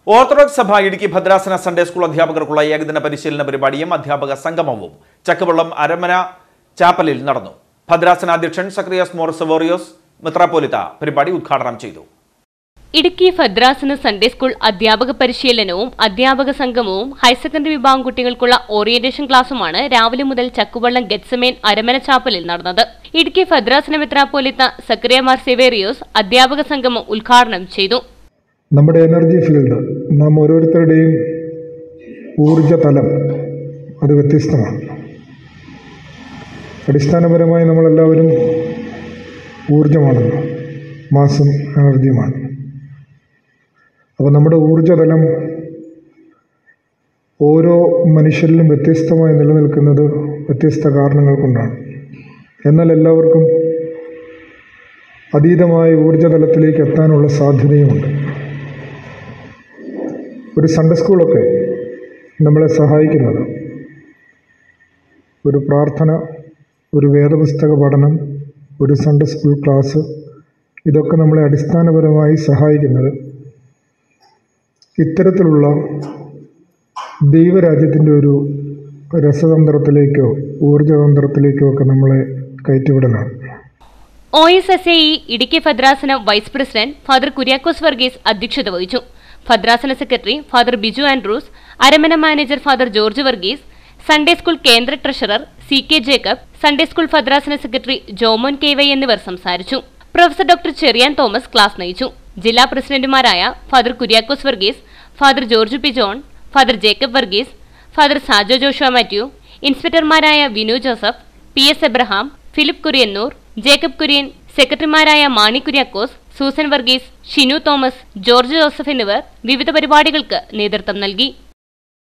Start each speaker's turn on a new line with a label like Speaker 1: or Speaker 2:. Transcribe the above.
Speaker 1: Orthodox സഭ ഇടുക്കി ഭദ്രാസന Sunday school അധ്യാപകർക്കുള്ള ഏകദിന പരിശീലന പരിപാടിയും അധ്യാപക സംഗമവും ചക്കവള്ളം അരമന ചാപ്പലിൽ നടന്നു. ഭദ്രാസന അധ്യക്ഷൻ സക്രിയാസ് മോർ സെവേറിയോസ് മെത്രാപ്പോലിത്ത പരിപാടി ഉദ്ഘാടനം ചെയ്തു.
Speaker 2: ഇടുക്കി ഭദ്രാസന സൺഡേ സ്കൂൾ അധ്യാപക പരിശീലനവും അധ്യാപക സംഗമവും ഹയർ സെക്കൻഡറി വിഭാഗം കുട്ടികൾക്കുള്ള ഓറിയന്റേഷൻ ക്ലാസുമാണ് രാവിലെ മുതൽ ചക്കുവള്ളം ഗെറ്റ്സമേൻ അരമന ചാപ്പലിൽ നടന്നത്. ഇടുക്കി ഭദ്രാസന മെത്രാപ്പോലിത്ത സക്രിയാസ് മോർ സെവേറിയോസ് അധ്യാപക സംഗമം ഉദ്ഘാടനം ചെയ്തു.
Speaker 3: നമ്മുടെ എനർജി ഫീൽഡ്, നാം ഓരോരുത്തരുടെയും ഊർജ തലം അത് വ്യത്യസ്തമാണ്. അടിസ്ഥാനപരമായി നമ്മളെല്ലാവരും ഊർജമാണല്ലോ, മാസും എനർജിയുമാണ്. അപ്പോൾ നമ്മുടെ ഊർജതലം ഓരോ മനുഷ്യരിലും വ്യത്യസ്തമായി നിലനിൽക്കുന്നത് വ്യത്യസ്ത കാരണങ്ങൾ കൊണ്ടാണ്. എന്നാൽ എല്ലാവർക്കും അതീതമായ ഊർജതലത്തിലേക്ക് എത്താനുള്ള സാധ്യതയുമുണ്ട്. ഒരു സൺഡേ സ്കൂളൊക്കെ നമ്മളെ സഹായിക്കുന്നത് ഒരു പ്രാർത്ഥന, ഒരു വേദപുസ്തക പഠനം, ഒരു സൺഡേ സ്കൂൾ ക്ലാസ്, ഇതൊക്കെ നമ്മളെ അടിസ്ഥാനപരമായി സഹായിക്കുന്നത് ഇത്തരത്തിലുള്ള ദൈവരാജ്യത്തിൻ്റെ ഒരു രസതന്ത്രത്തിലേക്കോ ഊർജതന്ത്രത്തിലേക്കോ ഒക്കെ നമ്മളെ കയറ്റിവിടലാണ്.
Speaker 2: OSSAE ഇടുക്കി ഭദ്രാസന vice president father Kuriakose Varghese അധ്യക്ഷത വഹിച്ചു. ഭദ്രാസന സെക്രട്ടറി ഫാദർ ബിജു ആൻഡ്രൂസ്, അരമന manager father George Varghese, Sunday school കേന്ദ്ര treasurer CK Jacob, Sunday school ഭദ്രാസന സെക്രട്ടറി ജോമോൻ KY എന്നിവർ സംസാരിച്ചു. Professor doctor Cherian Thomas class നയിച്ചു. ജില്ലാ പ്രസിഡന്റുമാരായ father Kuriakose Varghese, father George P John, father Jacob Varghese, father Sajo Joshua Mathew, ഇൻസ്പെക്ടർമാരായ Vinu Joseph, PS Abraham, Philip Kuriannoor, Jacob Kurian, സെക്രട്ടറിമാരായ Mani Kuriakose, Susan Varghese, Shinu Thomas, George Joseph എന്നിവർ വിവിധ പരിപാടികൾക്ക് നേതൃത്വം നൽകി.